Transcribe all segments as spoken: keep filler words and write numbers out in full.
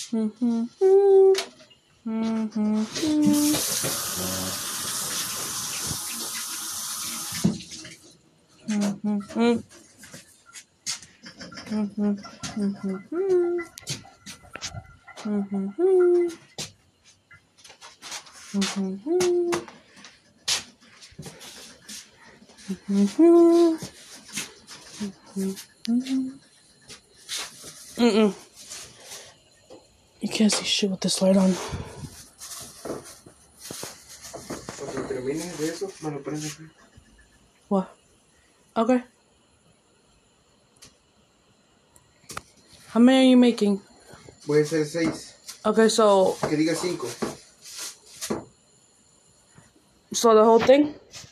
Mm-hmm. Mm-hmm. Mm-hmm. Mm-hmm. Mm-hmm. Mm-mm. You can't see shit with this light on. What? Okay. How many are you making? Voy a hacer seis. Okay, so... Que diga cinco. So the whole thing?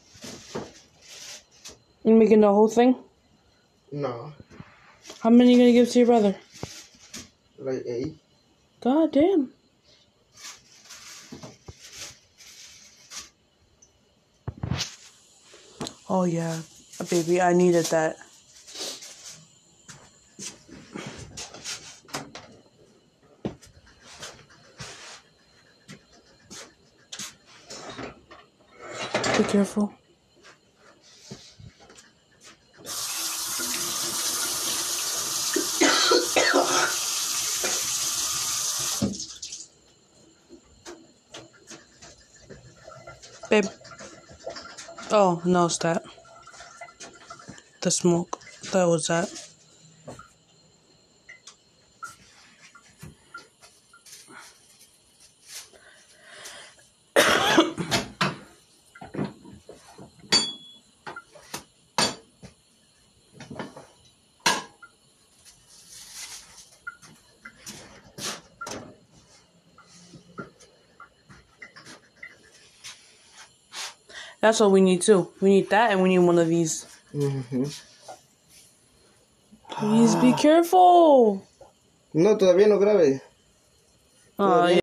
You making the whole thing? No. How many are you gonna give to your brother? Like eight. God damn. Oh yeah, baby, I needed that. Be careful. Babe. Oh, no, it's that. The smoke. That was that. That's what we need too. We need that and we need one of these. Mm-hmm. Please be careful. No, todavía no grave. Oh, yeah.